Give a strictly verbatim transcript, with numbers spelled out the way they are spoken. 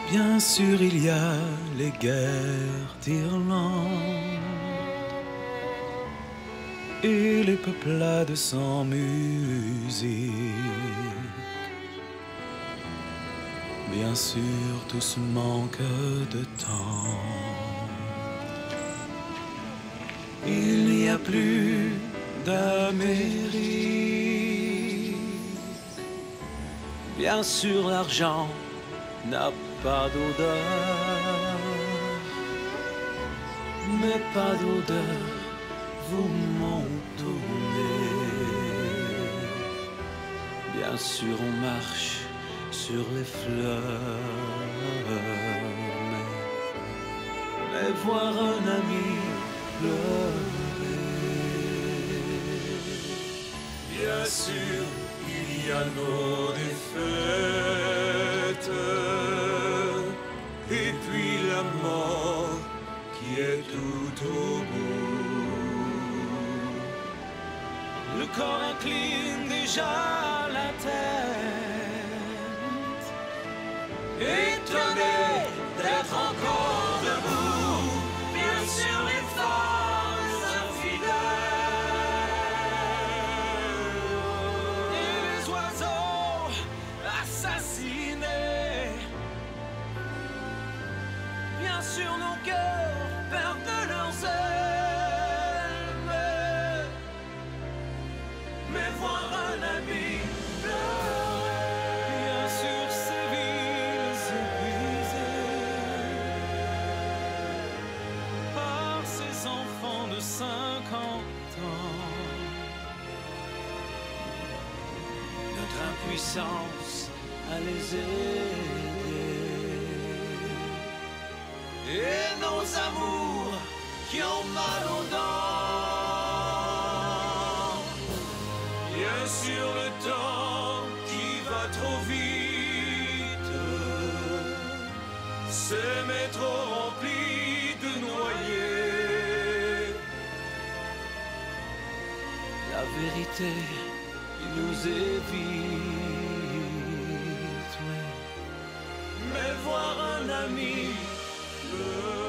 Bien sûr, il y a les guerres d'Irlande et les peuplades sans musique. Bien sûr, tous manquent de temps. Il n'y a plus d'Amérique. Bien sûr, l'argent n'a pas d'odeur, mais pas d'odeur, vous m'entendez. Bien sûr, on marche sur les fleurs, mais, mais voir un ami pleurer. Bien sûr, il y a nos défaites, et puis la mort qui est tout au bout. Le corps incline déjà la tête, étonné d'être encore debout. Bien sûr, les femmes infidèles et les oiseaux assassinés. Bien sûr, nos cœurs perdent leurs ailes, mais, mais voir un ami pleurer. Bien sûr, ces villes épuisées par ces enfants de cinquante ans. Notre impuissance à les aider et nos amours qui ont mal aux dents. Bien sûr, le temps qui va trop vite, ces métros remplis de noyés. La vérité nous évite, oui. Mais voir un ami pleurer.